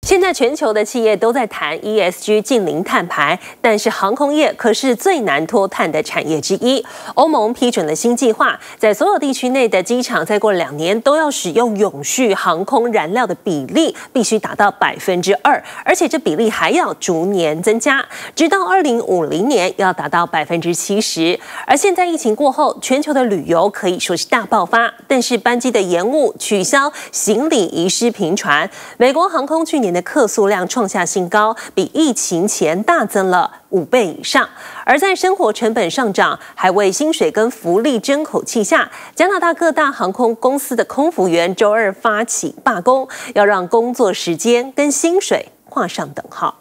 现在全球的企业都在谈 ESG 近零碳排，但是航空业可是最难脱碳的产业之一。欧盟批准了新计划，在所有地区内的机场，再过2年都要使用永续航空燃料的比例必须达到2%，而且这比例还要逐年增加，直到2050年要达到70%。而现在疫情过后，全球的旅游可以说是大爆发，但是班机的延误、取消、行李遗失频传。美国航空去年的客诉量创下新高，比疫情前大增了5倍以上。而在生活成本上涨，还为薪水跟福利争口气下，加拿大各大航空公司的空服员周二发起罢工，要让工作时间跟薪水画上等号。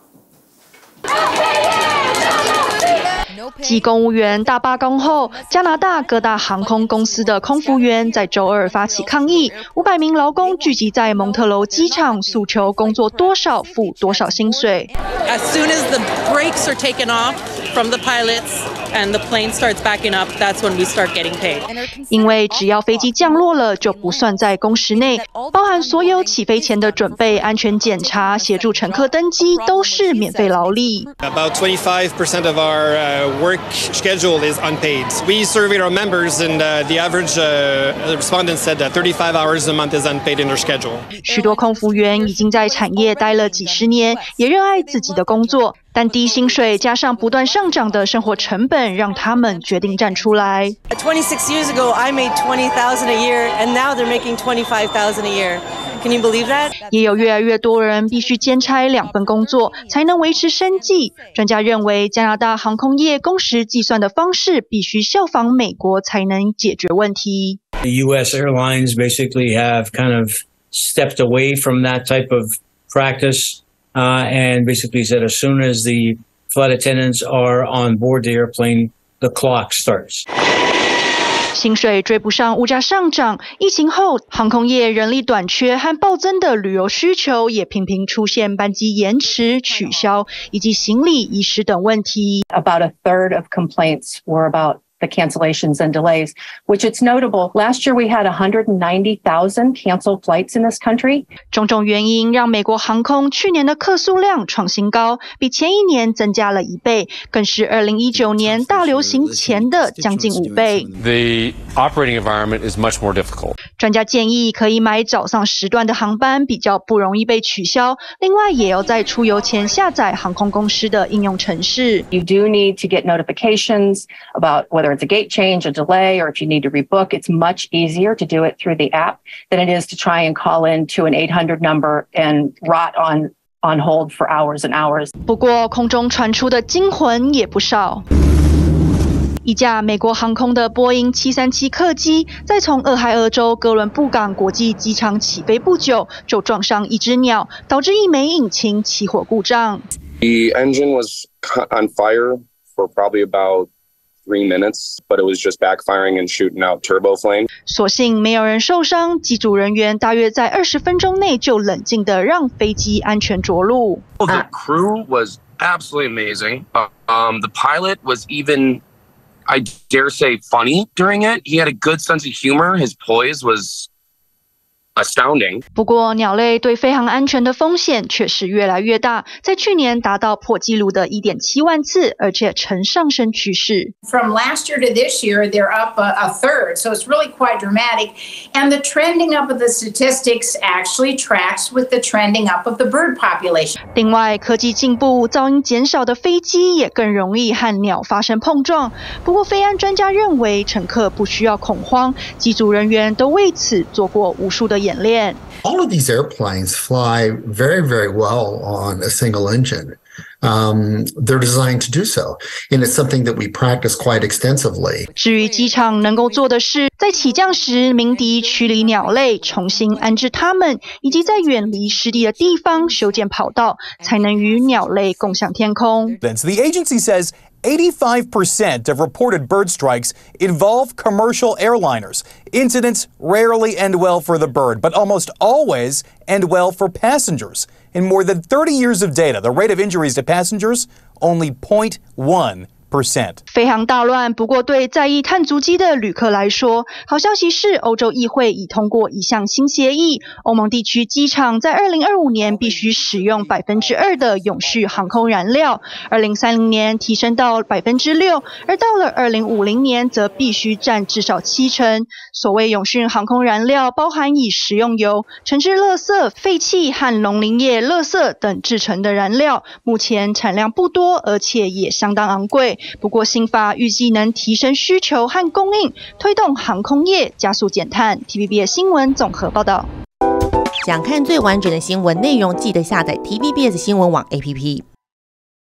继公务员大罢工后，加拿大各大航空公司的空服员在周二发起抗议，500名劳工聚集在蒙特娄机场，诉求工作多少付多少薪水。 As soon as the brakes are taken off from the pilots and the plane starts backing up, that's when we start getting paid. 因为只要飞机降落了，就不算在工时内，包含所有起飞前的准备、安全检查、协助乘客登机，都是免费劳力。 About 25% of our work schedule is unpaid. We surveyed our members, and the average respondent said that 35 hours a month is unpaid in their schedule. 许多空服员已经在产业待了几十年，也热爱自己的工作，但低薪水加上不断上涨的生活成本，让他们决定站出来。 26 years ago, I made $20,000 a year, and now they're making $25,000 a year. Can you believe that? 也有越来越多人必须兼差2份工作才能维持生计。专家认为，加拿大航空业工时计算的方式必须效仿美国才能解决问题。 The U.S. airlines basically have kind of stepped away from that type of practice and basically said as soon as the flight attendants are on board the airplane, the clock starts. 薪水追不上物价上涨，疫情后航空业人力短缺和暴增的旅游需求也频频出现班机延迟、取消以及行李遗失等问题。 About a third of complaints were about the cancellations and delays, which it's notable. Last year we had 190,000 canceled flights in this country. 种种原因让美国航空去年的客诉量创新高，比前一年增加了1倍，更是2019年大流行前的将近5倍。 The operating environment is much more difficult. 专家建议可以买早上时段的航班，比较不容易被取消。另外，也要在出游前下载航空公司的应用程式。 You do need to get notifications about whether it's a gate change, a delay, or if you need to rebook. It's much easier to do it through the app than it is to try and call in to an 800 number and rot on hold for hours and hours. 不过，空中传出的惊魂也不少。一架美国航空的波音737客机，在从俄亥俄州哥伦布港国际机场起飞不久，就撞上一只鸟，导致一枚引擎起火故障。 The engine was on fire for probably about 3 minutes, but it was just backfiring and shooting out turbo flame. 所幸没有人受伤，机组人员大约在20分钟内就冷静地让飞机安全着陆。 The crew was absolutely amazing. The pilot was even, I dare say, funny during it. He had a good sense of humor. His poise was astounding. 不过，鸟类对飞行安全的风险却是越来越大，在去年达到破纪录的1.7万次，而且呈上升趋势。 From last year to this year, they're up a third, so it's really quite dramatic. And the trending up of the statistics actually tracks with the trending up of the bird population. 另外，科技进步，噪音减少的飞机也更容易和鸟发生碰撞。不过，飞安专家认为，乘客不需要恐慌，机组人员都为此做过无数的演练。 All of these airplanes fly very, very well on a single engine. They're designed to do so, and it's something that we practice quite extensively. 至于机场能够做的是，在起降时鸣笛驱离鸟类，重新安置它们，以及在远离湿地的地方修建跑道，才能与鸟类共享天空。 The agency says 85% of reported bird strikes involve commercial airliners. Incidents rarely end well for the bird, but almost always end well for passengers. In more than 30 years of data, the rate of injuries to passengers only 0.1 飞航大乱，不过对在意碳足迹的旅客来说，好消息是欧洲议会已通过一项新协议，欧盟地区机场在2025年必须使用2%的永续航空燃料，2030年提升到6%，而到了2050年则必须占至少70%。所谓永续航空燃料包含以食用油、城市垃圾、废气和农林业垃圾等制成的燃料，目前产量不多，而且也相当昂贵。不过新法预计能提升需求和供应，推动航空业加速减碳。TVBS 新闻综合报道。 想看最完整的新闻内容，记得下载 TVBS 新闻网 APP。